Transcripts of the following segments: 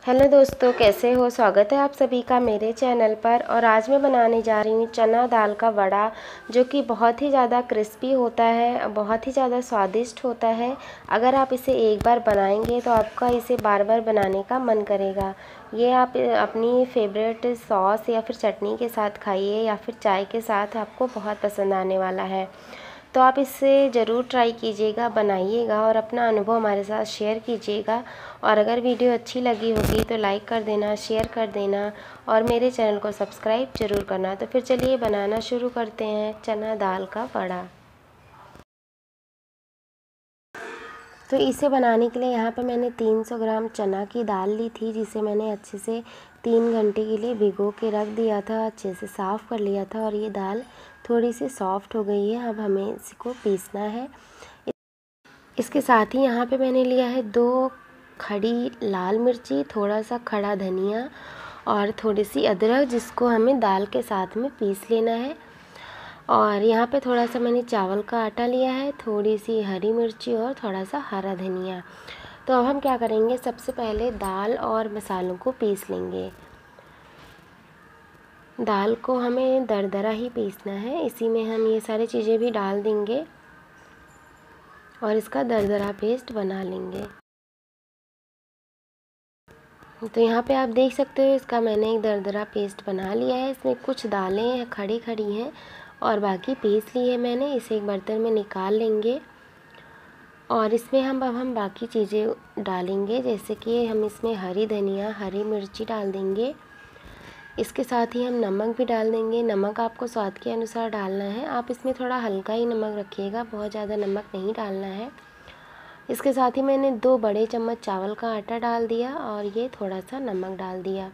Hello दोस्तों, कैसे हो। स्वागत है आप सभी का मेरे चैनल पर। और आज मैं बनाने जा रही हूँ चना दाल का वड़ा, जो कि बहुत ही ज़्यादा क्रिस्पी होता है, बहुत ही ज़्यादा स्वादिष्ट होता है। अगर आप इसे एक बार बनाएंगे तो आपका इसे बार बार बनाने का मन करेगा। ये आप अपनी फेवरेट सॉस या फिर चटनी के साथ खाइए या फिर चाय के साथ, आपको बहुत पसंद आने वाला है। तो आप इसे ज़रूर ट्राई कीजिएगा, बनाइएगा और अपना अनुभव हमारे साथ शेयर कीजिएगा। और अगर वीडियो अच्छी लगी होगी तो लाइक कर देना, शेयर कर देना और मेरे चैनल को सब्सक्राइब ज़रूर करना। तो फिर चलिए बनाना शुरू करते हैं चना दाल का वड़ा। तो इसे बनाने के लिए यहाँ पर मैंने 300 ग्राम चना की दाल ली थी, जिसे मैंने अच्छे से 3 घंटे के लिए भिगो के रख दिया था, अच्छे से साफ़ कर लिया था। और ये दाल थोड़ी सी सॉफ्ट हो गई है। अब हमें इसको पीसना है। इसके साथ ही यहाँ पे मैंने लिया है 2 खड़ी लाल मिर्ची, थोड़ा सा खड़ा धनिया और थोड़ी सी अदरक, जिसको हमें दाल के साथ में पीस लेना है। और यहाँ पे थोड़ा सा मैंने चावल का आटा लिया है, थोड़ी सी हरी मिर्ची और थोड़ा सा हरा धनिया। तो अब हम क्या करेंगे, सबसे पहले दाल और मसालों को पीस लेंगे। दाल को हमें दरदरा ही पीसना है, इसी में हम ये सारी चीज़ें भी डाल देंगे और इसका दरदरा पेस्ट बना लेंगे। तो यहाँ पे आप देख सकते हो, इसका मैंने एक दरदरा पेस्ट बना लिया है। इसमें कुछ दालें खड़ी खड़ी हैं और बाकी पीस ली है मैंने। इसे एक बर्तन में निकाल लेंगे और इसमें हम बाकी चीज़ें डालेंगे, जैसे कि हम इसमें हरी धनिया, हरी मिर्ची डाल देंगे। इसके साथ ही हम नमक भी डाल देंगे। नमक आपको स्वाद के अनुसार डालना है। आप इसमें थोड़ा हल्का ही नमक रखिएगा, बहुत ज़्यादा नमक नहीं डालना है। इसके साथ ही मैंने 2 बड़े चम्मच चावल का आटा डाल दिया और ये थोड़ा सा नमक डाल दिया।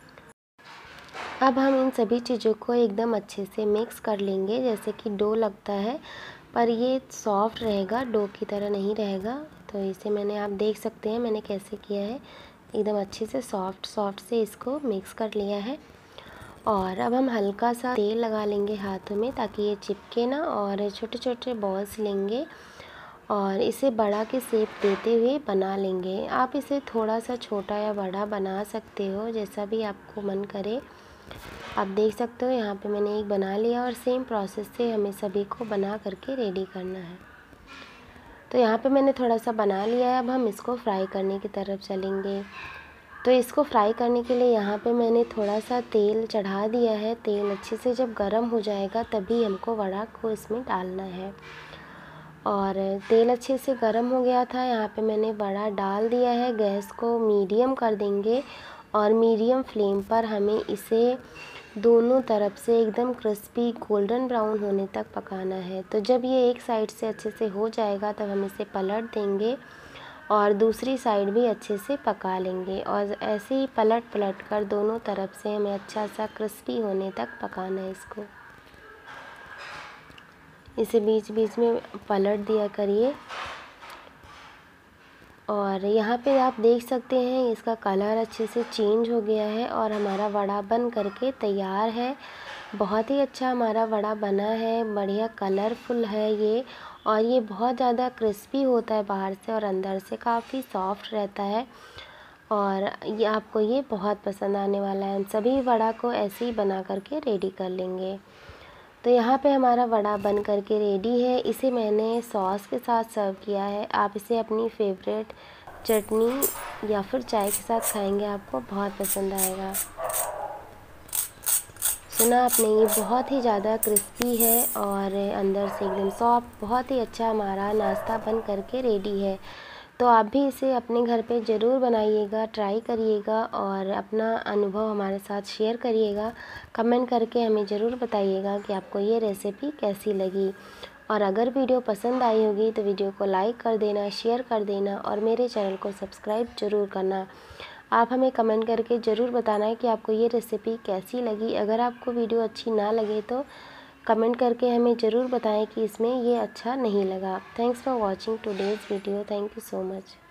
अब हम इन सभी चीज़ों को एकदम अच्छे से मिक्स कर लेंगे, जैसे कि डो लगता है, पर ये सॉफ्ट रहेगा, डो की तरह नहीं रहेगा। तो इसे आप देख सकते हैं मैंने कैसे किया है। एकदम अच्छे से सॉफ्ट से इसको मिक्स कर लिया है। और अब हम हल्का सा तेल लगा लेंगे हाथों में, ताकि ये चिपके ना। और छोटे छोटे बॉल्स लेंगे और इसे बड़ा के शेप देते हुए बना लेंगे। आप इसे थोड़ा सा छोटा या बड़ा बना सकते हो, जैसा भी आपको मन करे। आप देख सकते हो यहाँ पे मैंने एक बना लिया और सेम प्रोसेस से हमें सभी को बना करके रेडी करना है। तो यहाँ पे मैंने थोड़ा सा बना लिया है। अब हम इसको फ्राई करने की तरफ चलेंगे। तो इसको फ्राई करने के लिए यहाँ पे मैंने थोड़ा सा तेल चढ़ा दिया है। तेल अच्छे से जब गर्म हो जाएगा तभी हमको वड़ा को इसमें डालना है। और तेल अच्छे से गर्म हो गया था, यहाँ पे मैंने वड़ा डाल दिया है। गैस को मीडियम कर देंगे और मीडियम फ्लेम पर हमें इसे दोनों तरफ से एकदम क्रिस्पी गोल्डन ब्राउन होने तक पकाना है। तो जब ये एक साइड से अच्छे से हो जाएगा तब हम इसे पलट देंगे और दूसरी साइड भी अच्छे से पका लेंगे। और ऐसे ही पलट कर दोनों तरफ से हमें अच्छा सा क्रिस्पी होने तक पकाना है इसको। इसे बीच बीच में पलट दिया करिए। और यहाँ पे आप देख सकते हैं इसका कलर अच्छे से चेंज हो गया है और हमारा वड़ा बन करके तैयार है। बहुत ही अच्छा हमारा वड़ा बना है, बढ़िया कलरफुल है ये। और ये बहुत ज़्यादा क्रिस्पी होता है बाहर से और अंदर से काफ़ी सॉफ्ट रहता है। और ये आपको ये बहुत पसंद आने वाला है। हम सभी वड़ा को ऐसे ही बना करके रेडी कर लेंगे। तो यहाँ पे हमारा वड़ा बन करके रेडी है। इसे मैंने सॉस के साथ सर्व किया है। आप इसे अपनी फेवरेट चटनी या फिर चाय के साथ खाएंगे, आपको बहुत पसंद आएगा। सुना आपने, ये बहुत ही ज़्यादा क्रिस्पी है और अंदर से एकदम सॉफ्ट। बहुत ही अच्छा हमारा नाश्ता बन करके रेडी है। तो आप भी इसे अपने घर पे ज़रूर बनाइएगा, ट्राई करिएगा और अपना अनुभव हमारे साथ शेयर करिएगा। कमेंट करके हमें ज़रूर बताइएगा कि आपको ये रेसिपी कैसी लगी। और अगर वीडियो पसंद आई होगी तो वीडियो को लाइक कर देना, शेयर कर देना और मेरे चैनल को सब्सक्राइब ज़रूर करना। आप हमें कमेंट करके ज़रूर बताना है कि आपको ये रेसिपी कैसी लगी। अगर आपको वीडियो अच्छी ना लगे तो कमेंट करके हमें ज़रूर बताएं कि इसमें ये अच्छा नहीं लगा। Thanks for watching today's video. Thank you so much.